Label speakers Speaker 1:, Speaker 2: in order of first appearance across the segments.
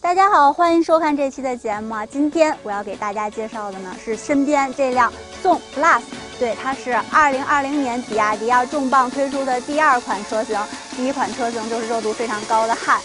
Speaker 1: 大家好，欢迎收看这期的节目啊！今天我要给大家介绍的呢是身边这辆宋 Plus， 对，它是2020年比亚迪重磅推出的第2款车型，第1款车型就是热度非常高的汉。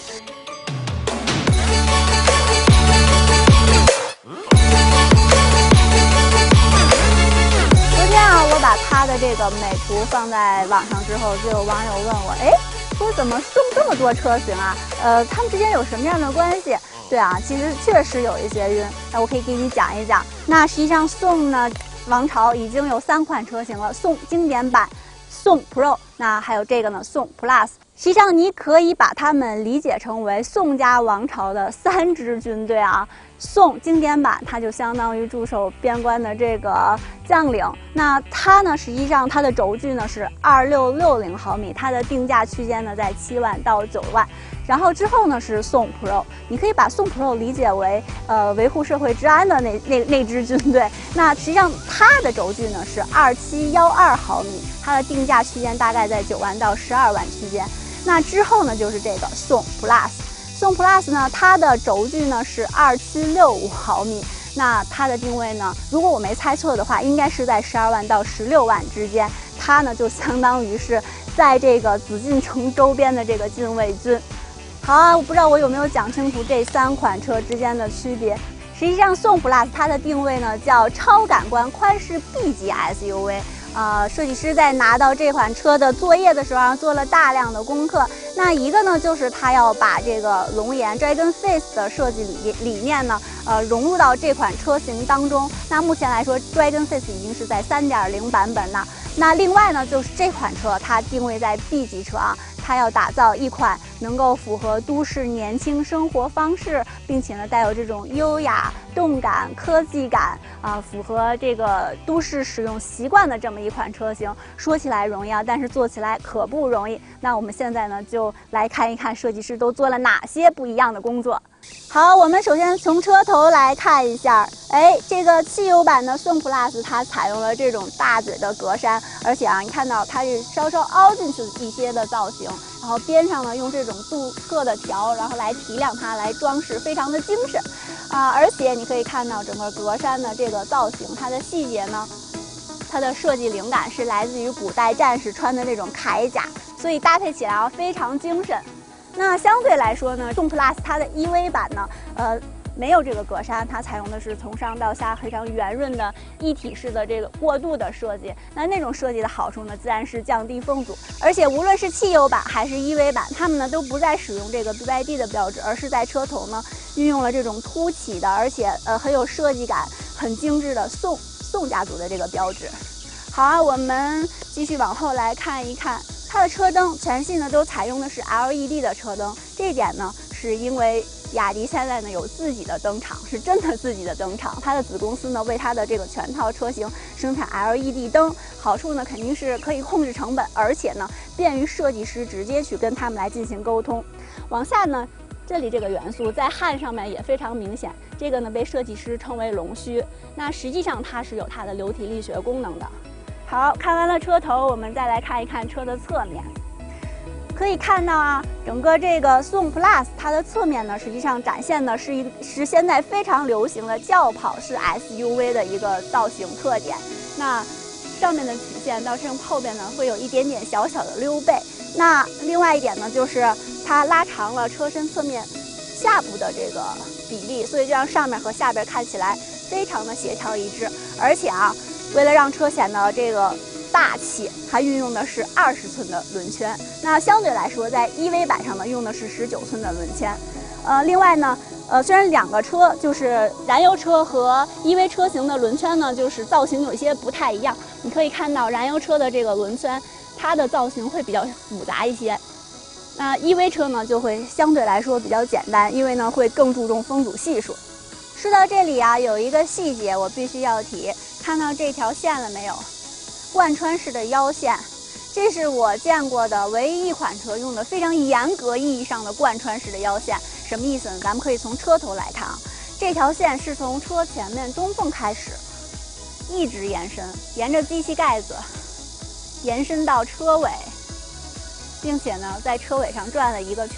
Speaker 1: 昨天啊，我把它的这个美图放在网上之后，就有网友问我，说怎么送这么多车型啊？它们之间有什么样的关系？对啊，其实确实有一些晕。那我可以给你讲一讲。那实际上宋呢王朝已经有3款车型了，宋经典版、宋 Pro， 那还有这个呢宋 Plus。实际上你可以把它们理解成为宋家王朝的3支军队啊。宋经典版它就相当于驻守边关的这个将领，那它呢实际上它的轴距呢是2660毫米，它的定价区间呢在7万到9万。然后之后呢是宋 Pro， 你可以把宋 Pro 理解为维护社会治安的那支军队。那实际上它的轴距呢是2712毫米，它的定价区间大概在9万到12万区间。那之后呢就是这个宋 Plus。宋 Plus 呢，它的轴距呢是2765毫米，那它的定位呢，如果我没猜错的话，应该是在12万到16万之间。它呢就相当于是在这个紫禁城周边的这个禁卫军。好啊，我不知道我有没有讲清楚这3款车之间的区别。实际上，宋 Plus 它的定位呢叫超感官宽适 B 级 SUV。设计师在拿到这款车的作业的时候做了大量的功课。那一个呢，就是他要把这个龙颜 Dragon Face 的设计理念呢，融入到这款车型当中。那目前来说 ，Dragon Face 已经是在3.0版本了。那另外呢，就是这款车它定位在 B 级车啊。它要打造一款能够符合都市年轻生活方式，并且呢带有这种优雅、动感、科技感符合这个都市使用习惯的这么一款车型。说起来容易啊，但是做起来可不容易。那我们现在呢就来看一看设计师都做了哪些不一样的工作。好，我们首先从车头来看一下，这个汽油版的宋 Plus 它采用了这种大嘴的格栅，而且你看到它是稍稍凹进去一些的造型，然后边上呢用这种镀铬的条，然后来提亮它，来装饰，非常的精神而且你可以看到整个格栅的这个造型，它的细节呢，它的设计灵感是来自于古代战士穿的这种铠甲，所以搭配起来非常精神。那相对来说呢，宋 Plus 它的 EV 版呢，没有这个格栅，它采用的是从上到下非常圆润的一体式的这个过渡的设计。那种设计的好处呢，自然是降低风阻。而且无论是汽油版还是 EV 版，它们呢都不再使用这个 BYD 的标志，而是在车头呢运用了这种凸起的，而且很有设计感、很精致的宋家族的这个标志。好啊，我们继续往后来看一看。它的车灯全系呢都采用的是 LED 的车灯，这一点呢是因为比亚迪现在呢有自己的灯厂，是真的自己的灯厂，它的子公司呢为它的这个全套车型生产 LED 灯，好处呢肯定是可以控制成本，而且呢便于设计师直接去跟他们来进行沟通。往下呢，这里这个元素在汉上面也非常明显，这个呢被设计师称为龙须，那实际上它是有它的流体力学功能的。好，看完了车头，我们再来看一看车的侧面。可以看到整个这个宋 Plus 它的侧面呢，实际上展现的是现在非常流行的轿跑式 SUV 的一个造型特点。那上面的曲线到后边呢，会有一点点小小的溜背。那另外一点呢，就是它拉长了车身侧面下部的这个比例，所以就让上面和下边看起来非常的协调一致。而且为了让车显得这个大气，它运用的是20寸的轮圈。那相对来说，在 EV 版上呢，用的是19寸的轮圈。另外呢，虽然两个车就是燃油车和 EV 车型的轮圈呢，就是造型有一些不太一样。你可以看到燃油车的这个轮圈，它的造型会比较复杂一些。那 EV 车呢，就会相对来说比较简单，因为呢会更注重风阻系数。说到这里有一个细节我必须要提，看到这条线了没有？贯穿式的腰线，这是我见过的唯一一款车用的非常严格意义上的贯穿式的腰线。什么意思呢？咱们可以从车头来看这条线是从车前面中缝开始，一直延伸，沿着机器盖子延伸到车尾，并且呢在车尾上转了一个圈，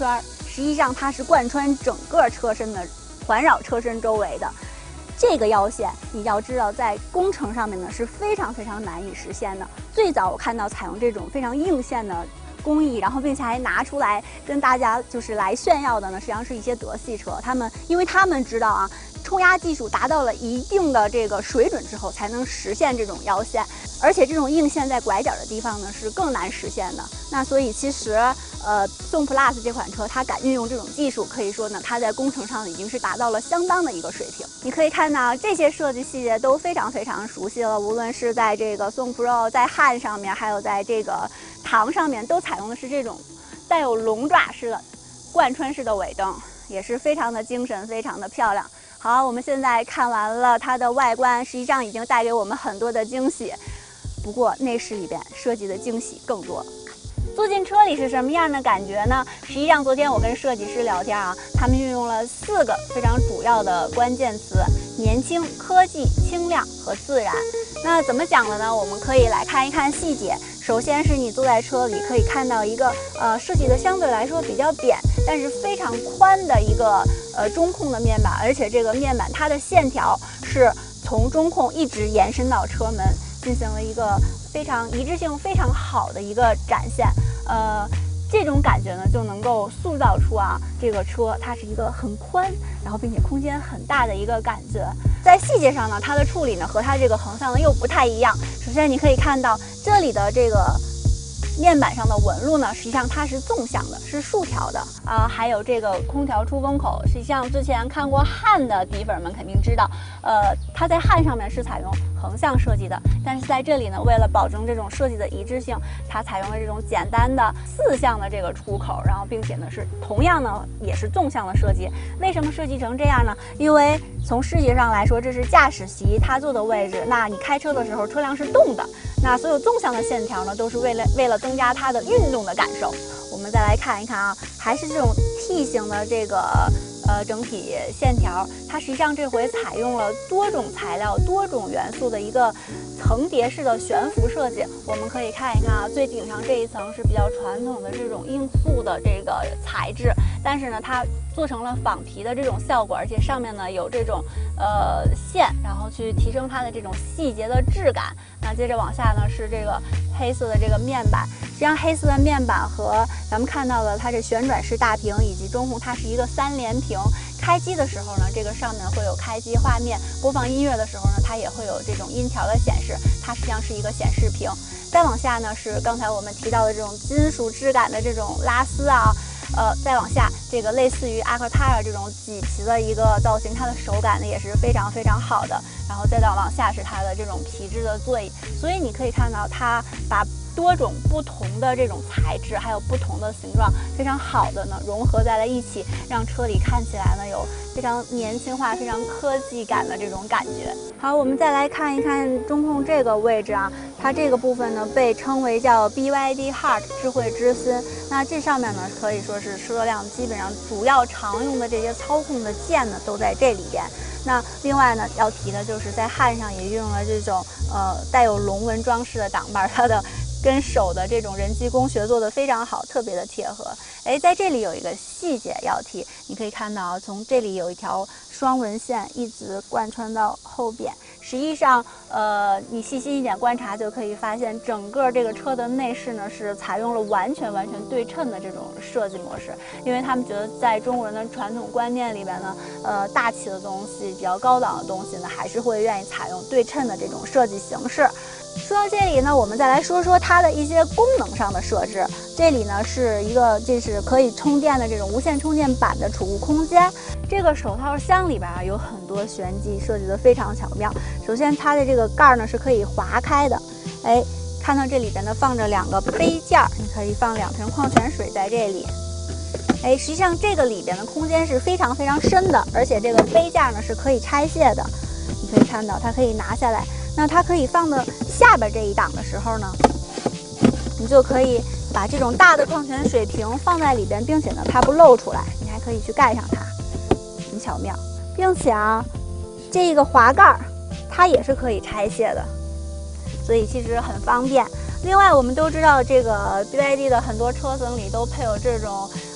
Speaker 1: 实际上它是贯穿整个车身的，环绕车身周围的。这个腰线你要知道，在工程上面呢是非常非常难以实现的。最早我看到采用这种非常硬线的工艺，然后并且还拿出来跟大家就是来炫耀的呢，实际上是一些德系车，因为他们知道啊，冲压技术达到了一定的这个水准之后，才能实现这种腰线，而且这种硬线在拐角的地方呢是更难实现的。那所以其实宋 Plus 这款车它敢运用这种技术，可以说呢它在工程上已经是达到了相当的一个水平。你可以看到这些设计细节都非常非常熟悉了，无论是在这个宋 Pro 在汉上面，还有在这个唐上面，都采用的是这种带有龙爪式的贯穿式的尾灯，也是非常的精神，非常的漂亮。好，我们现在看完了它的外观，实际上已经带给我们很多的惊喜。不过内饰里边设计的惊喜更多。坐进车里是什么样的感觉呢？实际上昨天我跟设计师聊天啊，他们运用了4个非常主要的关键词：年轻、科技、轻量和自然。那怎么讲的呢？我们可以来看一看细节。首先是你坐在车里可以看到一个设计的相对来说比较扁，但是非常宽的一个中控的面板，而且这个面板它的线条是从中控一直延伸到车门，进行了一个非常一致性非常好的一个展现。这种感觉呢就能够塑造出这个车它是一个很宽，然后并且空间很大的一个感觉。在细节上呢，它的处理呢和它这个横向呢又不太一样。首先你可以看到这里的这个面板上的纹路呢，实际上它是纵向的，是竖条的还有这个空调出风口，实际上之前看过汉的底粉们肯定知道，它在汉上面是采用横向设计的，但是在这里呢，为了保证这种设计的一致性，它采用了这种简单的4向的这个出口，然后并且呢是同样呢也是纵向的设计。为什么设计成这样呢？因为从视觉上来说，这是驾驶席他坐的位置，那你开车的时候车辆是动的，那所有纵向的线条呢都是为了增加它的运动的感受。我们再来看一看还是这种 T 型的这个整体线条，它实际上这回采用了多种材料、多种元素的一个层叠式的悬浮设计。我们可以看一看最顶上这一层是比较传统的这种罂粟的这个材质，但是呢，它做成了仿皮的这种效果，而且上面呢有这种线，然后去提升它的这种细节的质感。那接着往下呢是这个黑色的这个面板，实际上黑色的面板和咱们看到的它这旋转式大屏以及中控，它是一个3连屏。开机的时候呢，这个上面会有开机画面，播放音乐的时候呢，它也会有这种音条的显示，它实际上是一个显示屏。再往下呢是刚才我们提到的这种金属质感的这种拉丝再往下这个类似于阿克塔尔这种麂皮的一个造型，它的手感呢也是非常非常好的。然后再到往下是它的这种皮质的座椅，所以你可以看到它把多种不同的这种材质，还有不同的形状，非常好的呢融合在了一起，让车里看起来呢有非常年轻化、非常科技感的这种感觉。好，我们再来看一看中控这个位置它这个部分呢被称为叫 BYD Heart 智慧之心。那这上面呢可以说是车辆基本上主要常用的这些操控的键呢都在这里边。那另外呢要提的就是在汉上也运用了这种带有龙纹装饰的挡把，它的跟手的这种人机工学做得非常好，特别的贴合。在这里有一个细节要提，你可以看到从这里有一条双纹线一直贯穿到后边。实际上你细心一点观察就可以发现，整个这个车的内饰呢是采用了完全对称的这种设计模式，因为他们觉得在中国人的传统观念里边呢，大气的东西、比较高档的东西呢，还是会愿意采用对称的这种设计形式。说到这里呢，我们再来说说它的一些功能上的设置。这里呢是一个这是可以充电的这种无线充电板的储物空间。这个手套箱里边有很多玄机，设计的非常巧妙。首先它的这个盖呢是可以划开的，看到这里边呢放着2个杯架，你可以放2瓶矿泉水在这里。实际上这个里边的空间是非常非常深的，而且这个杯架呢是可以拆卸的，你可以看到它可以拿下来。那它可以放到下边这一档的时候呢，你就可以把这种大的矿泉水瓶放在里边，并且呢它不露出来，你还可以去盖上它，很巧妙。并且这个滑盖它也是可以拆卸的，所以其实很方便。另外我们都知道这个 BYD 的很多车型里都配有这种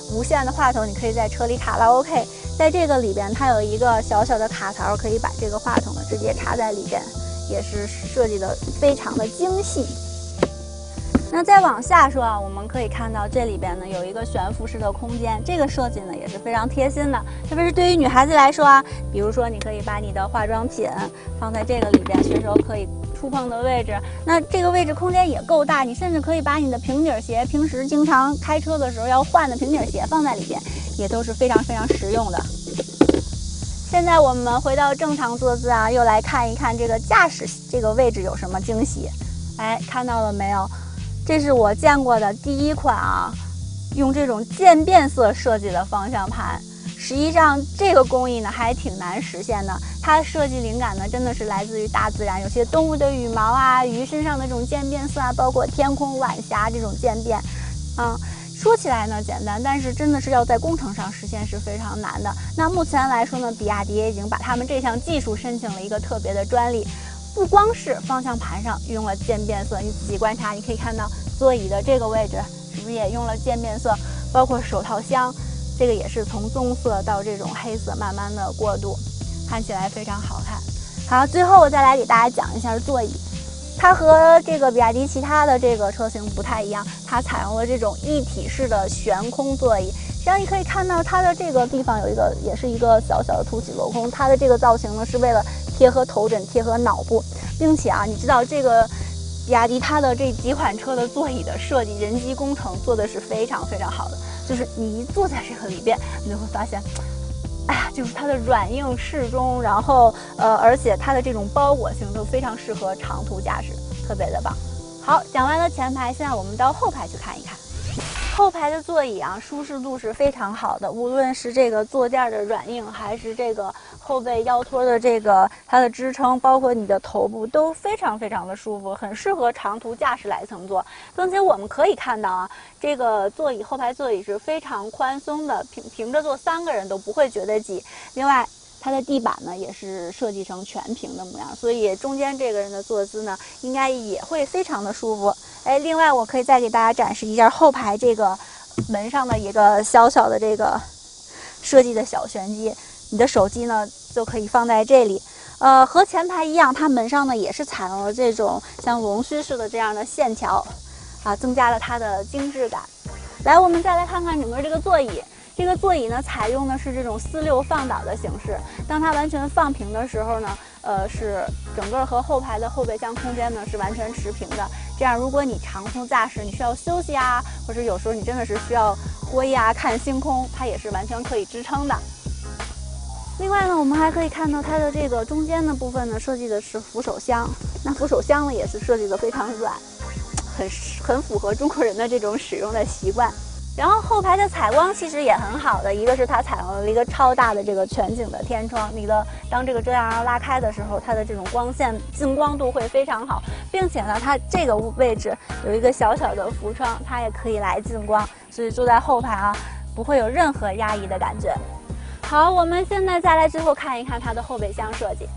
Speaker 1: 无线的话筒，你可以在车里卡拉 OK。在这个里边，它有一个小小的卡槽，可以把这个话筒呢直接插在里边，也是设计的非常的精细。那再往下说啊，我们可以看到这里边呢有一个悬浮式的空间，这个设计呢也是非常贴心的，特别是对于女孩子来说啊，比如说你可以把你的化妆品放在这个里边，随手可以触碰的位置，那这个位置空间也够大，你甚至可以把你的平底鞋，平时经常开车的时候要换的平底鞋放在里边，也都是非常非常实用的。现在我们回到正常坐姿啊，又来看一看这个驾驶这个位置有什么惊喜。哎，看到了没有？这是我见过的第一款啊，用这种渐变色设计的方向盘。实际上，这个工艺呢还挺难实现的。它的设计灵感呢，真的是来自于大自然，有些动物的羽毛啊，鱼身上的这种渐变色啊，包括天空晚霞这种渐变，说起来呢简单，但是真的是要在工程上实现是非常难的。那目前来说呢，比亚迪也已经把他们这项技术申请了一个特别的专利。不光是方向盘上用了渐变色，你仔细观察，你可以看到座椅的这个位置是不是也用了渐变色，包括手套箱，这个也是从棕色到这种黑色慢慢的过渡，看起来非常好看。好，最后我再来给大家讲一下座椅。它和这个比亚迪其他的这个车型不太一样，它采用了这种一体式的悬空座椅。实际上你可以看到它的这个地方有一个，也是一个小小的凸起镂空。它的这个造型呢，是为了贴合头枕、贴合脑部，并且啊，你知道这个比亚迪它的这几款车的座椅的设计，人机工程做的是非常非常好的。就是你一坐在这个里边，你就会发现，哎呀，就是它的软硬适中，然后而且它的这种包裹性都非常适合长途驾驶，特别的棒。好，讲完了前排，现在我们到后排去看一看。后排的座椅啊，舒适度是非常好的，无论是这个坐垫的软硬，还是这个后背腰托的这个它的支撑，包括你的头部都非常非常的舒服，很适合长途驾驶来乘坐。并且我们可以看到啊，这个座椅后排座椅是非常宽松的，平着坐3个人都不会觉得挤。另外，它的地板呢也是设计成全平的模样，所以中间这个人的坐姿呢，应该也会非常的舒服。哎，另外我可以再给大家展示一下后排这个门上的一个小小的这个设计的小玄机，你的手机呢就可以放在这里。和前排一样，它门上呢也是采用了这种像龙须似的这样的线条，增加了它的精致感。来，我们再来看看整个这个座椅。这个座椅呢，采用的是这种46放倒的形式。当它完全放平的时候呢，是整个和后排的后备箱空间呢是完全持平的。这样，如果你长途驾驶，你需要休息啊，或者有时候你真的是需要挥呀、看星空，它也是完全可以支撑的。另外呢，我们还可以看到它的这个中间的部分呢，设计的是扶手箱。那扶手箱呢，也是设计的非常软，很符合中国人的这种使用的习惯。然后后排的采光其实也很好的，一个是它采用了一个超大的这个全景的天窗，当这个遮阳帘拉开的时候，它的这种光线净光度会非常好，并且呢，它这个位置有一个小小的浮窗，它也可以来净光，所以坐在后排啊，不会有任何压抑的感觉。好，我们现在再来最后看一看它的后备箱设计。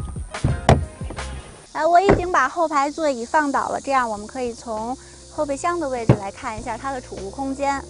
Speaker 1: 我已经把后排座椅放倒了，这样我们可以从后备箱的位置来看一下它的储物空间。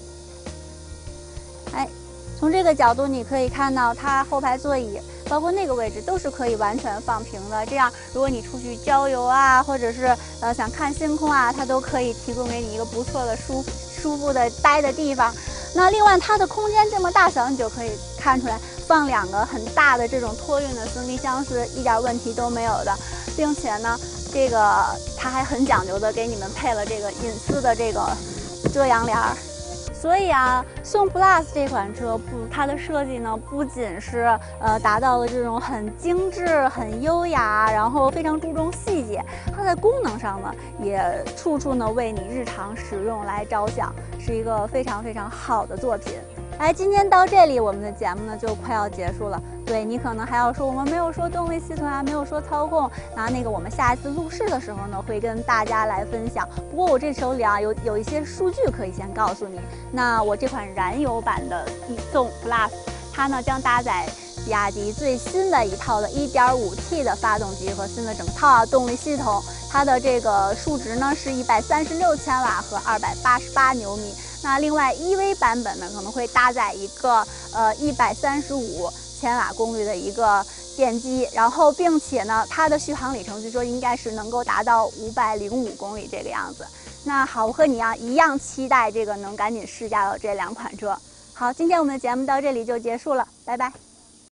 Speaker 1: 从这个角度你可以看到它后排座椅包括那个位置都是可以完全放平的，这样如果你出去郊游啊，或者是想看星空啊，它都可以提供给你一个不错的舒服的待的地方。那另外它的空间这么大小，你就可以看出来放2个很大的这种托运的行李箱是一点问题都没有的，并且呢，这个它还很讲究的给你们配了这个隐私的这个遮阳帘儿。所以啊，宋 Plus 这款车它的设计呢，不仅是达到了这种很精致、很优雅，然后非常注重细节，它在功能上呢，也处处呢为你日常使用来着想，是一个非常非常好的作品。今天到这里，我们的节目呢就快要结束了。对，你可能还要说我们没有说动力系统啊，没有说操控。那个我们下一次路试的时候呢，会跟大家来分享。不过我这手里啊有一些数据可以先告诉你。那我这款燃油版的宋 Plus， 它呢将搭载比亚迪最新的一套的 1.5T 的发动机和新的整套动力系统，它的这个数值呢是136千瓦和288牛米。那另外 EV 版本呢可能会搭载一个135千瓦功率的一个电机，然后并且呢它的续航里程据说应该是能够达到505公里这个样子。那好，我和你一样期待这个能赶紧试驾到这2款车。好，今天我们的节目到这里就结束了，拜拜。